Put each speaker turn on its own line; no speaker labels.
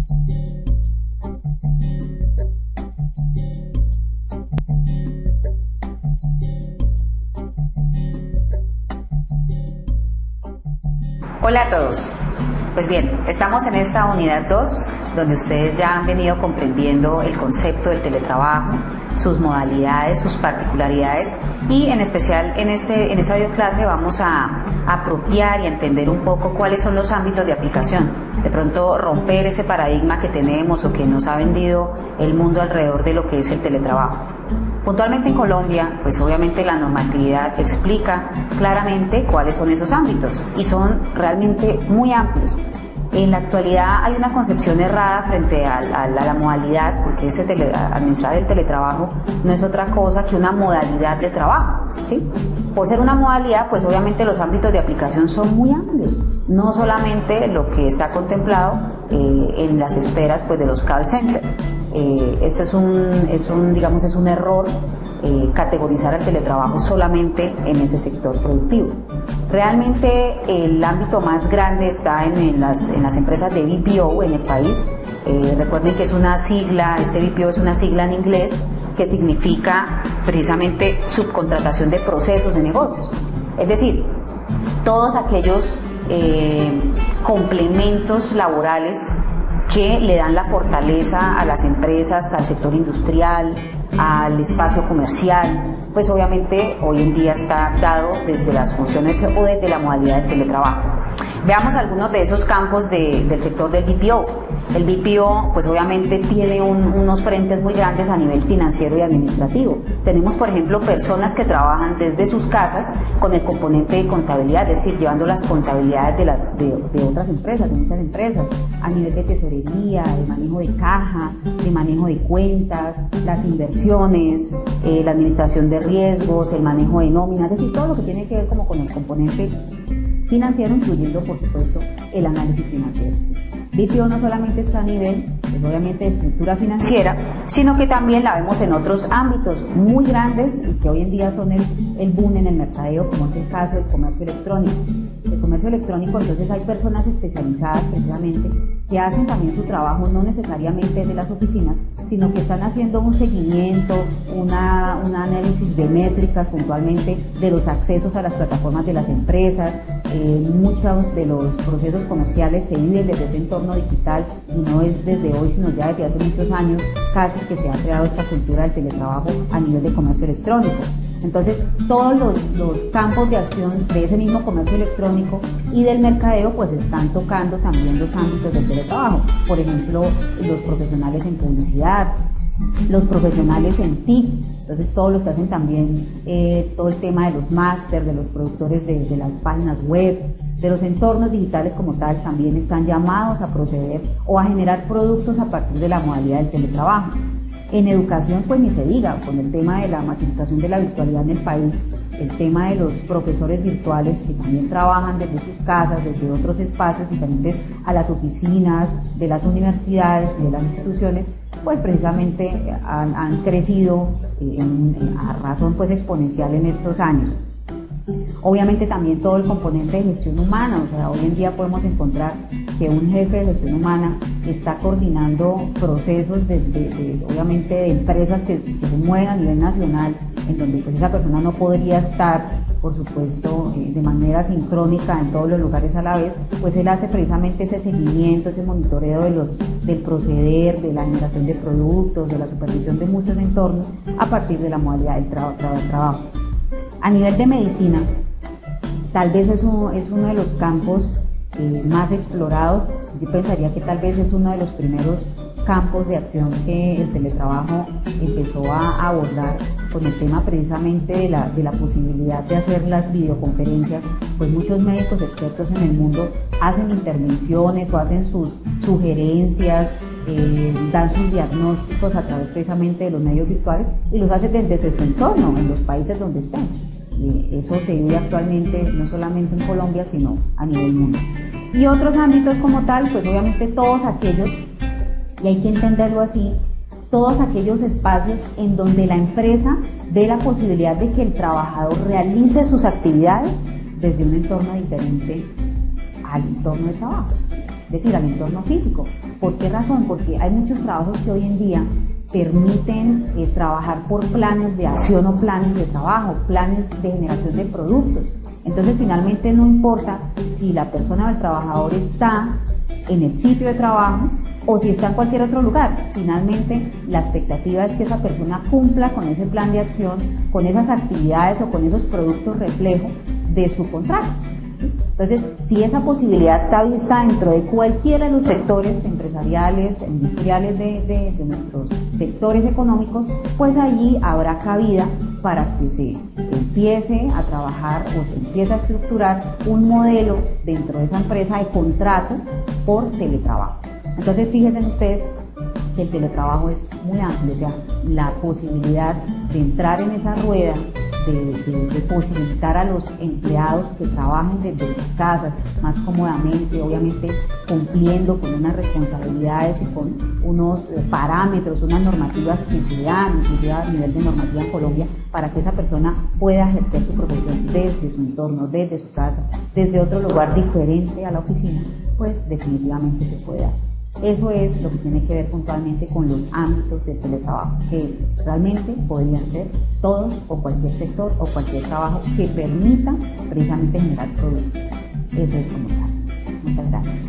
Hola a todos. Pues bien, estamos en esta unidad 2, donde ustedes ya han venido comprendiendo el concepto del teletrabajo, sus modalidades, sus particularidades, y en especial en esta videoclase vamos a apropiar y entender un poco cuáles son los ámbitos de aplicación. De pronto romper ese paradigma que tenemos o que nos ha vendido el mundo alrededor de lo que es el teletrabajo. Puntualmente en Colombia, pues obviamente la normatividad explica claramente cuáles son esos ámbitos y son realmente muy amplios. En la actualidad hay una concepción errada frente a la modalidad, porque administrar el teletrabajo no es otra cosa que una modalidad de trabajo, ¿sí? Por ser una modalidad, pues obviamente los ámbitos de aplicación son muy amplios, no solamente lo que está contemplado en las esferas pues, de los call centers. Este es un error categorizar el teletrabajo solamente en ese sector productivo. Realmente el ámbito más grande está en las empresas de BPO en el país. Recuerden que es una sigla, este BPO es una sigla en inglés que significa precisamente subcontratación de procesos de negocios. Es decir, todos aquellos complementos laborales que le dan la fortaleza a las empresas, al sector industrial, al espacio comercial, pues obviamente hoy en día está dado desde las funciones o desde la modalidad de teletrabajo. Veamos algunos de esos campos del sector del BPO. El BPO pues obviamente tiene unos frentes muy grandes a nivel financiero y administrativo. Tenemos por ejemplo personas que trabajan desde sus casas con el componente de contabilidad, es decir, llevando las contabilidades de otras empresas, de muchas empresas, a nivel de tesorería, de manejo de caja, de manejo de cuentas, las inversiones, la administración de riesgos, el manejo de nóminas, es decir, todo lo que tiene que ver como con el componente financiero, incluyendo por supuesto el análisis financiero. BPO no solamente está a nivel, pues, obviamente, de estructura financiera, sino que también la vemos en otros ámbitos muy grandes y que hoy en día son el boom en el mercadeo, como es el caso del comercio electrónico. El comercio electrónico, entonces hay personas especializadas precisamente que hacen también su trabajo no necesariamente desde las oficinas, sino que están haciendo un seguimiento, un análisis de métricas puntualmente de los accesos a las plataformas de las empresas. Muchos de los procesos comerciales se viven desde ese entorno digital y no es desde hoy, sino ya desde hace muchos años casi que se ha creado esta cultura del teletrabajo a nivel de comercio electrónico. Entonces, todos los campos de acción de ese mismo comercio electrónico y del mercadeo, pues están tocando también los ámbitos del teletrabajo. Por ejemplo, los profesionales en publicidad, los profesionales en TIC, entonces todos los que hacen también todo el tema de los máster, de los productores de las páginas web, de los entornos digitales como tal, también están llamados a proceder o a generar productos a partir de la modalidad del teletrabajo. En educación, pues ni se diga, con el tema de la masificación de la virtualidad en el país, el tema de los profesores virtuales que también trabajan desde sus casas, desde otros espacios diferentes a las oficinas de las universidades y de las instituciones, pues precisamente han crecido a razón pues exponencial en estos años. Obviamente también todo el componente de gestión humana, o sea, hoy en día podemos encontrar que un jefe de gestión humana está coordinando procesos obviamente de empresas que se mueven a nivel nacional, en donde pues esa persona no podría estar, por supuesto, de manera sincrónica en todos los lugares a la vez, pues él hace precisamente ese seguimiento, ese monitoreo del proceder, de la generación de productos, de la supervisión de muchos entornos a partir de la modalidad del trabajo. A nivel de medicina, tal vez es uno de los campos más explorados. Yo pensaría que tal vez es uno de los primeros campos de acción que el teletrabajo empezó a abordar con el tema precisamente de la posibilidad de hacer las videoconferencias. Pues muchos médicos expertos en el mundo hacen intervenciones o hacen sus sugerencias, dan sus diagnósticos a través precisamente de los medios virtuales y los hacen desde su entorno, en los países donde estén. Eso se vive actualmente no solamente en Colombia, sino a nivel mundial. Y otros ámbitos como tal, pues obviamente todos aquellos, y hay que entenderlo así, todos aquellos espacios en donde la empresa ve la posibilidad de que el trabajador realice sus actividades desde un entorno diferente al entorno de trabajo. es decir, al entorno físico. ¿Por qué razón? Porque hay muchos trabajos que hoy en día permiten trabajar por planes de acción o planes de trabajo, planes de generación de productos. Entonces, finalmente no importa si la persona o el trabajador está en el sitio de trabajo o si está en cualquier otro lugar. Finalmente, la expectativa es que esa persona cumpla con ese plan de acción, con esas actividades o con esos productos reflejo de su contrato. Entonces, si esa posibilidad está vista dentro de cualquiera de los sectores empresariales, industriales de nuestros sectores económicos, pues allí habrá cabida para que se empiece a trabajar o se empiece a estructurar un modelo dentro de esa empresa de contrato por teletrabajo. Entonces, fíjense ustedes que el teletrabajo es muy amplio, o sea, la posibilidad de entrar en esa rueda, de posibilitar a los empleados que trabajen desde sus casas más cómodamente, obviamente cumpliendo con unas responsabilidades y con unos parámetros, unas normativas que se dan, inclusive a nivel de normativa en Colombia, para que esa persona pueda ejercer su profesión desde su entorno, desde su casa, desde otro lugar diferente a la oficina, pues definitivamente se puede dar. Eso es lo que tiene que ver puntualmente con los ámbitos del teletrabajo, que realmente podrían ser todos o cualquier sector o cualquier trabajo que permita precisamente generar productos. Eso es como tal. Muchas gracias.